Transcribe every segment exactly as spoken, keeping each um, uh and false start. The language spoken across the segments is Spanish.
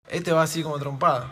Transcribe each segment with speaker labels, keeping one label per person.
Speaker 1: Este va así como trompada.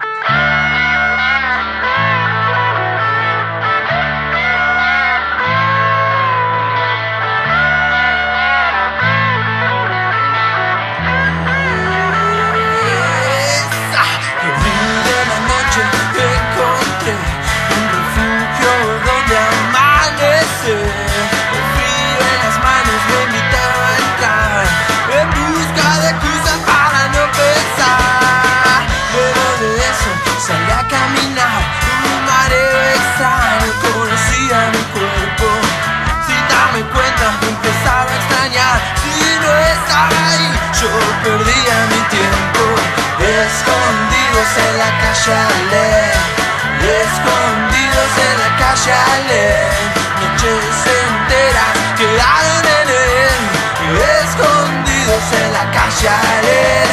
Speaker 2: Salí a caminar, un mareo extraño conocía mi cuerpo. Sin darme cuenta me empezaba a extrañar. Si no estaba ahí, yo perdía mi tiempo. Escondidos en la calle Ale, escondidos en la calle Ale. Noches enteras quedaron en él. Escondidos en la calle Ale.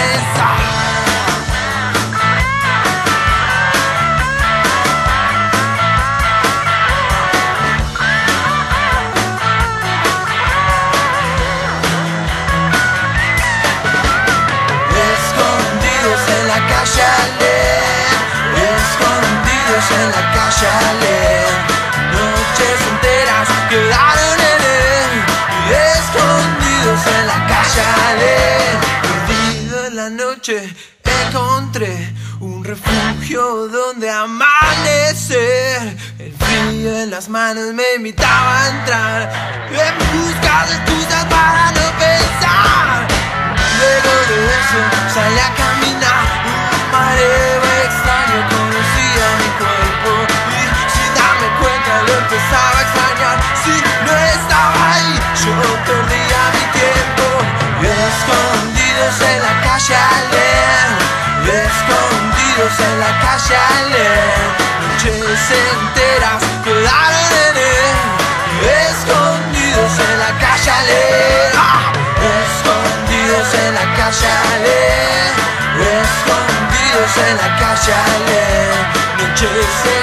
Speaker 2: Escondidos en la calle Ale, noches enteras quedaron en él. Escondidos en la calle Ale, perdido en la noche encontré un refugio donde amanecer. El frío en las manos me invitaba a entrar en busca de excusas para no pensar. Luego de eso salí a caminar, un mareo extraño conocía mi cuerpo. Y sin darme cuenta lo empezaba a extrañar. Si no estaba ahí, yo perdía mi tiempo. Escondidos en la calle Ale, escondidos en la calle Ale. Noches enteras quedaron en él. Escondidos en la calle Ale, ¡ah! Escondidos en la calle Ale, escondidos en la calle Ale. Noches